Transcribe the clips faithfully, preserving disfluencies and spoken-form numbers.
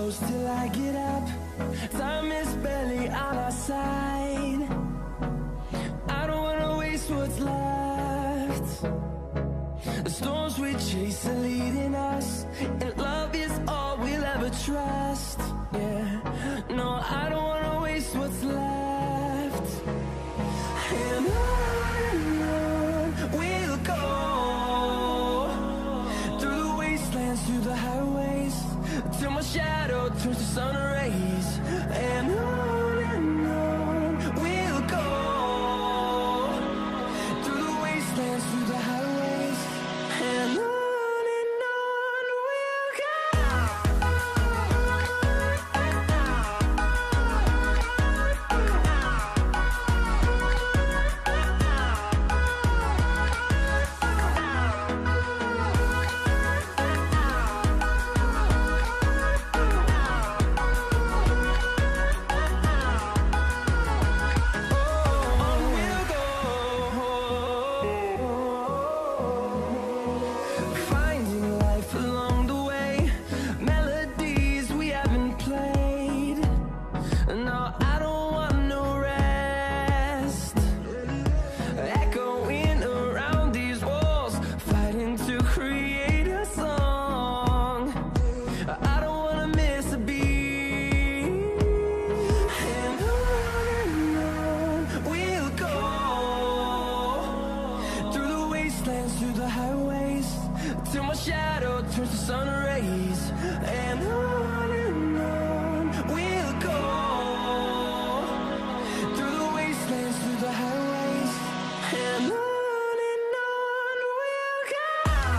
close till I get up. Time is barely on our side. I don't wanna waste what's left. The storms we chase are leading us, and love is all we'll ever trust. Yeah, no, I don't wanna waste what's left. And on and on we'll go, through the wastelands, through the highways, till my shadow turns to sun rays. And on and on we'll go, through the wastelands, through the highways, and on. Through the highways, till my shadow turns to sun rays. And on and on we'll go, through the wastelands, through the highways, and on and on we'll go.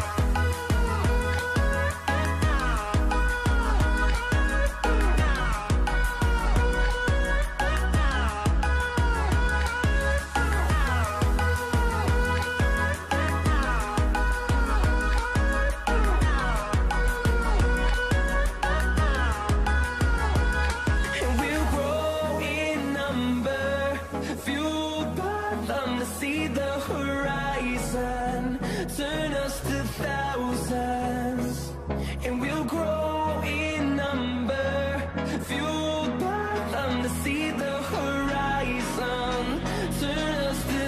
See the horizon, turn us to thousands, and we'll grow in number, fueled by them to see the horizon, turn us to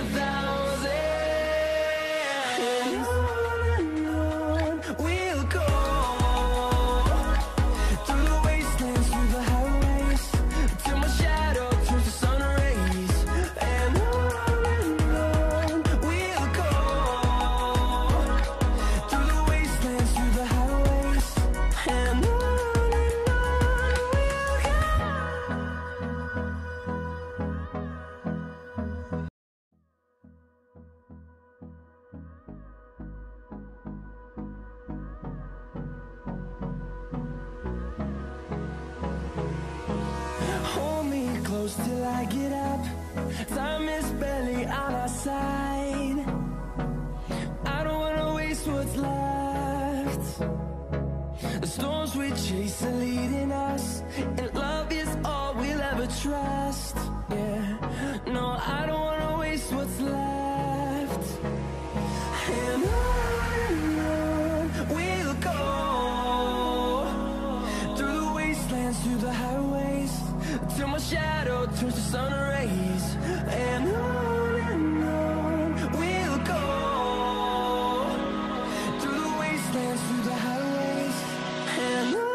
thousands. And on and on we'll go, through the wastelands, through the highways, till my shadow turns to sun rays. And on close till I get up. Time is barely on our side. I don't wanna waste what's left. The storms we chase are leading us, and love is all we'll ever trust. Yeah, no, I don't wanna waste what's left. And on and on we'll go, through the wastelands, through the highways, till my shadow turns to sun rays. And on and on we'll go, through the wastelands, through the highways, and on.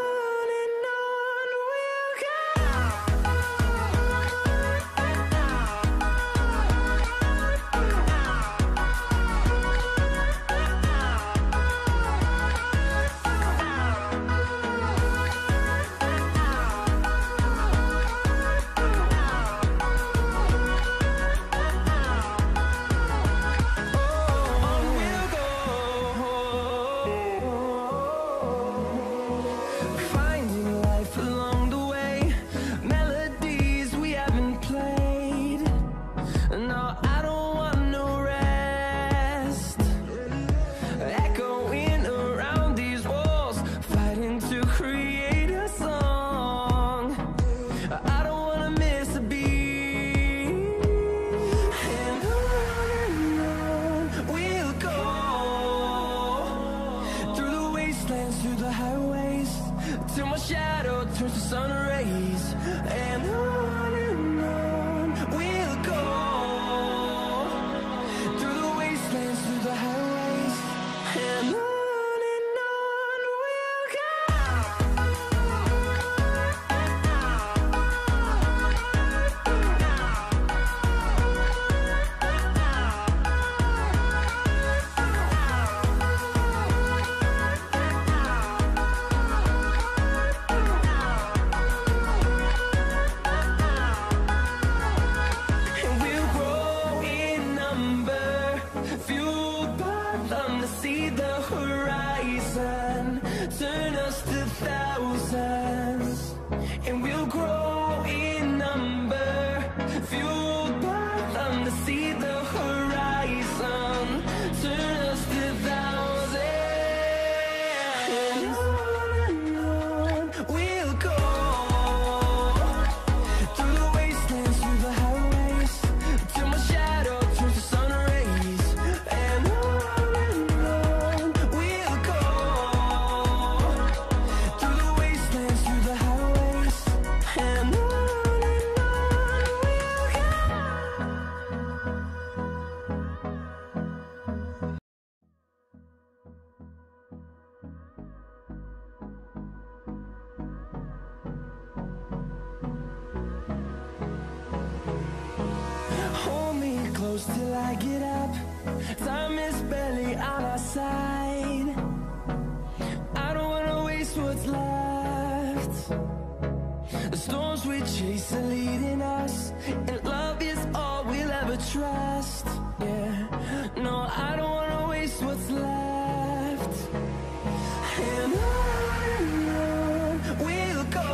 Time is barely on our side. I don't wanna waste what's left. The storms we chase are leading us, and love is all we'll ever trust. Yeah, no, I don't wanna waste what's left. And on we'll go,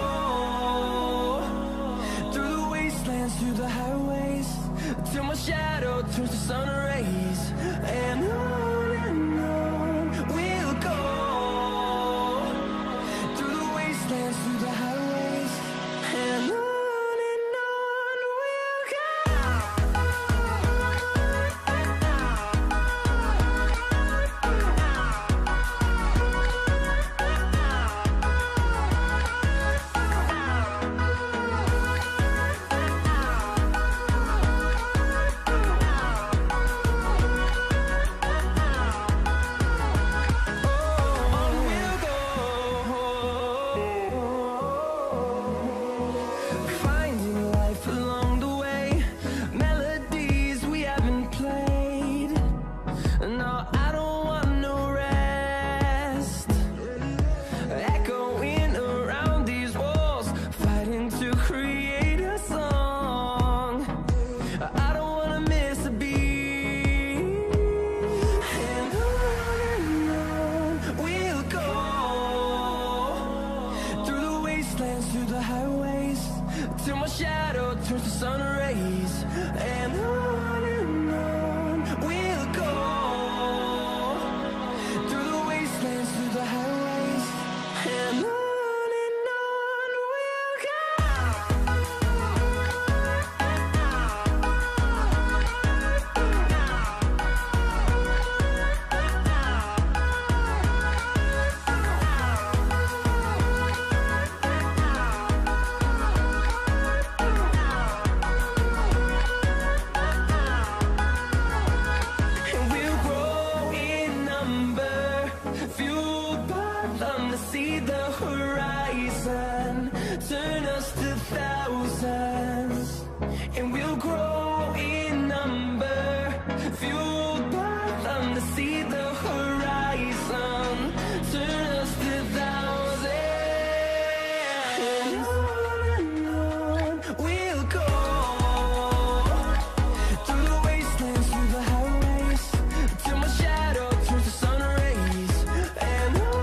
through the wastelands, through the highways, till my shadow turns to sun rays. And on and on we'll go, through the wastelands, through the highways, and on. Through the highways, till my shadow turns to sun rays. And on and on we'll go, through the wastelands, through the highways, and on. See the horizon, turn us to thousands, and we'll grow in number, fueled by them. To see the horizon, turn us to thousands, and on and on we'll go, through the wastelands, through the highways, till my shadow turns to sun rays. And on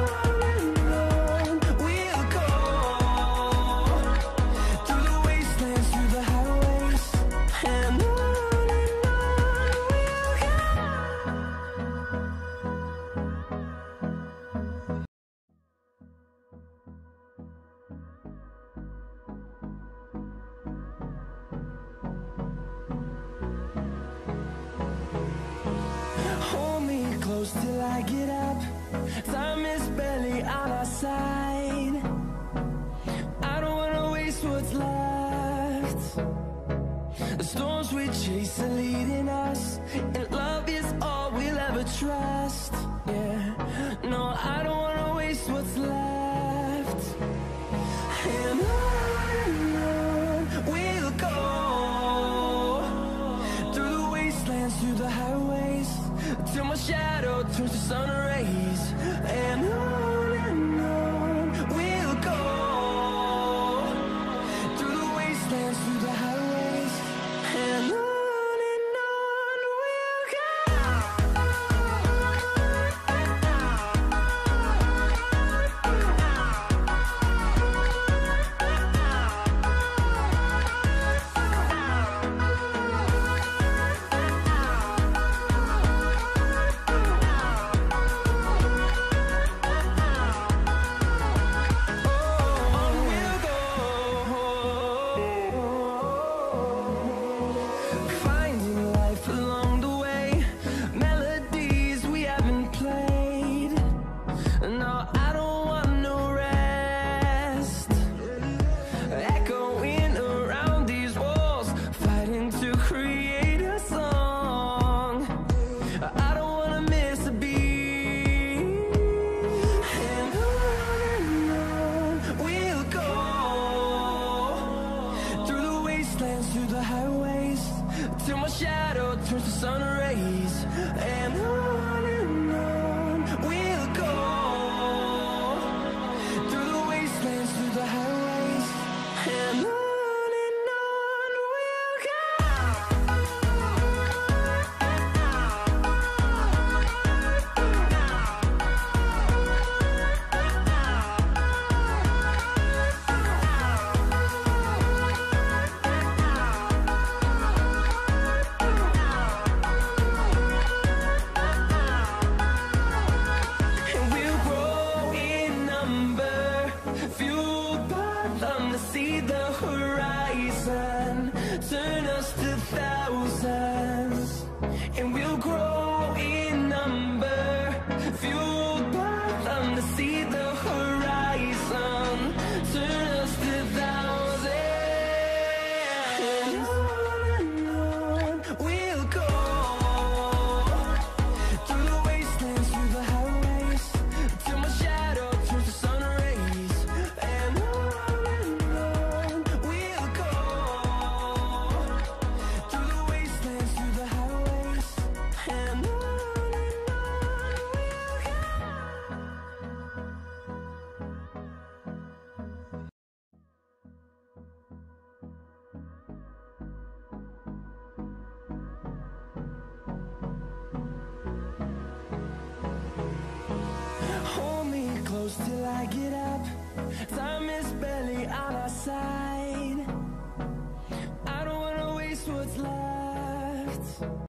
close till I get up. Time is barely on our side. I don't wanna waste what's left. The storms we chase are leading us, and love is all we'll ever trust. Yeah, no, I don't wanna waste what's left. And on and on we'll go, through the wastelands, through the highways, till my shadow turns to sun rays. And on and on we'll go, through the wastelands, through the highways, and on. till my shadow turns to sun rays. And on and on we'll go, through the wastelands, through the highways, and on. See the horizon turn us to thousands, and we'll grow in number, fueled by them to see the horizon turn us to thousands. And on and on we'll go, through the wastelands, through the highways, till my shadow turns to sun rays. And close till I get up. Time is barely on our side. I don't wanna waste what's left.